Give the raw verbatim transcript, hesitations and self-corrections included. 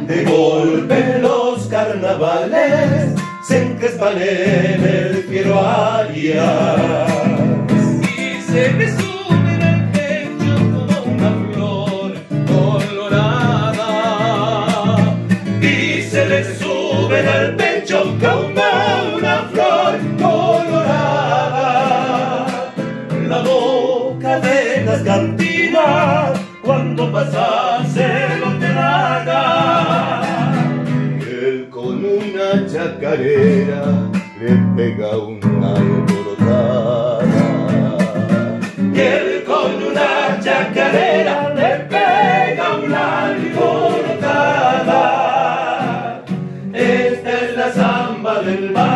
De golpe los carnavales se encrespan en el fiero Arias y se le suben al pecho como una flor colorada, y se le suben al pecho como una flor colorada. La boca de las cantinas cuando pasa se lo traga, él con una chacarera le pega una alborotada, y él con una chacarera le pega una alborotada. Esta es la samba del bar.